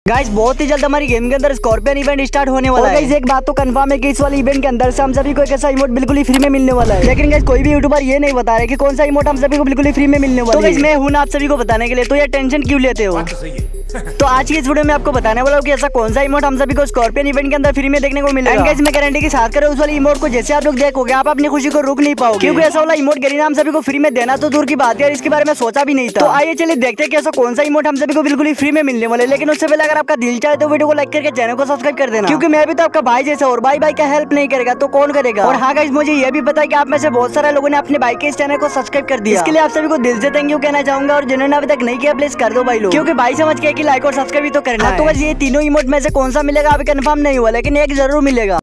Guys बहुत ही जल्द हमारी गेम के अंदर स्कॉर्पियन इवेंट स्टार्ट होने वाला है। गाइस एक बात तो कंफर्म है कि इस वाले इवेंट के अंदर से हम सभी को एक ऐसा इमोट बिल्कुल ही फ्री में मिलने वाला है। लेकिन गाइस कोई भी यूट्यूबर ये नहीं बता रहे कि कौन सा इमोट हम सभी को बिल्कुल ही फ्री में मिलने वाला है। तो गाइस मैं हूं ना आप सभी को बताने के लिए, तो ये टेंशन क्यों लेते हो। तो आज की इस वीडियो में आपको बताने वाला हूँ कि ऐसा कौन सा इमोट हम सभी को स्कॉर्पियन इवेंट के अंदर फ्री में देखने को मिलेगा। गाइस मैं गारंटी के साथ कर रहा हूं उस वाले इमोट को जैसे आप लोग देखोगे आप अपनी खुशी को रोक नहीं पाओगे, क्योंकि ऐसा वाला इमोट गरीना हम सभी को फ्री में देना तो दूर की बात है, इसके बारे में सोचा भी नहीं था। तो आइए चलिए देखते हैं कि ऐसा कौन सा इमोट हम सभी को बिल्कुल ही फ्री में मिलने वाला है। लेकिन उससे पहले अगर आपका दिल चाहे तो वीडियो को लाइक करके चैनल को सब्सक्राइब कर देना, क्योंकि मैं भी तो आपका भाई जैसा, और भाई का हेल्प नहीं करेगा तो कौन करेगा। और हाँ गाइस मुझे ये भी पता है कि आप में से बहुत सारे लोगों ने अपने भाई के इस चैनल को सब्सक्राइब कर दिया। इसके लिए आप सभी को दिल से थैंक यू कहना चाहूंगा, और जिन्होंने अभी तक नहीं किया प्लीज कर दो भाई लोग, क्योंकि भाई समझ के लाइक और सब्सक्राइब भी तो करना है। तो बस ये तीनों इमोट में से कौन सा मिलेगा अभी कंफर्म नहीं हुआ, लेकिन एक जरूर मिलेगा।